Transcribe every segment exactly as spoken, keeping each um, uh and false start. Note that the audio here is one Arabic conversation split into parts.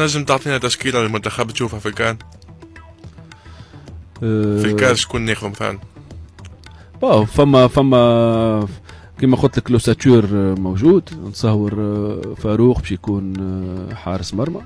نجم تعطينا تشكيله للمنتخب تشوفها في الكان؟ في الكان شكون ناخذ مثلا؟ اه فما فما كما قلت لك لوساتور موجود، نتصور فاروق باش يكون حارس مرمى.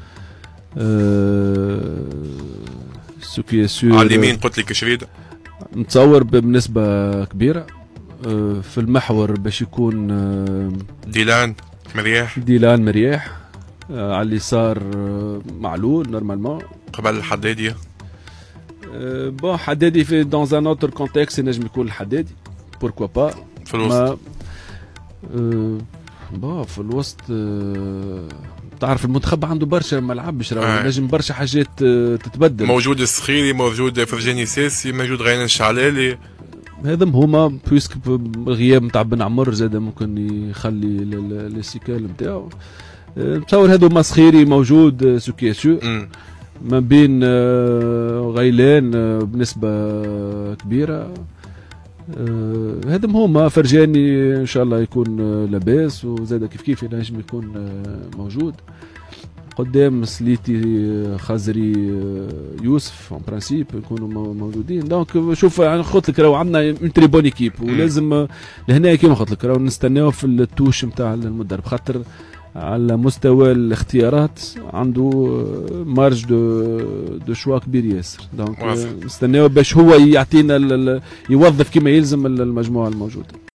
سوكي سور على اليمين قلت لك شريد، نتصور بنسبة كبيرة. في المحور باش يكون ديلان مرياح ديلان مرياح. على اليسار معلول نورمالمون قبل الحدادي. بون حدادي في دون ان اوتر كونتكست ينجم يكون الحدادي بوركوا با في الوسط. أه بون في الوسط أه تعرف المنتخب عنده برشا ملعب باش راهو نجم برشا حاجات تتبدل. موجود السخيري، موجود فرجاني ساسي، موجود غيان الشعلالي. هذم هما بويسك الغياب نتاع بن عمر زاد ممكن يخلي السيكال نتاعو. نتصور هذو مسخيري موجود سوكياسو ما بين غيلان بنسبة كبيرة. هذم هما فرجاني ان شاء الله يكون لاباس، وزاد كيف كيف ينجم يكون موجود قدام. سليتي خزري يوسف اون برانسيب يكونوا موجودين. دونك شوف يعني قلت لك راهو عندنا اون تري بون ايكيب، ولازم لهنا كيما قلت لك راهو نستناو في التوش نتاع المدرب، خاطر على مستوى الاختيارات عنده مارج دو دو شوا كبير ياسر. دونك نستناو باش هو يعطينا يوظف كما يلزم المجموعه الموجوده.